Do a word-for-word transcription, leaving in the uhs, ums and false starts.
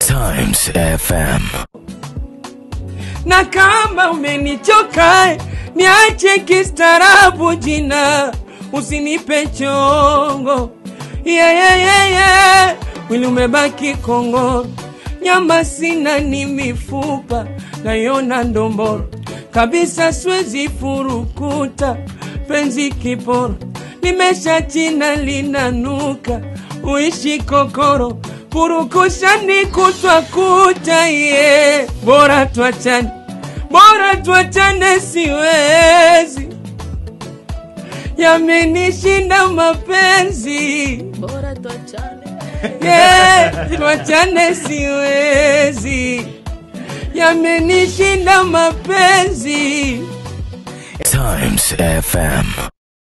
Times F M. Na kama umenichoka, niache kistaarabu jina, usinipe chongo. Yeah, yeah, yeah, yeah. Wili umebaki Kongo, nyama sina ni mifupa, naiona ndomboro, kabisa siwezi furukuta, penzi kiporo, nimesha china linanuka, uishi kokoro, purukusha ni kutwa kuta, yeah. Bora tuachane, bora tuachane siwezi, yamenishinda mapenzi. Bora tuachane, yeah, tuachane siwezi, yamenishinda mapenzi. Times F M.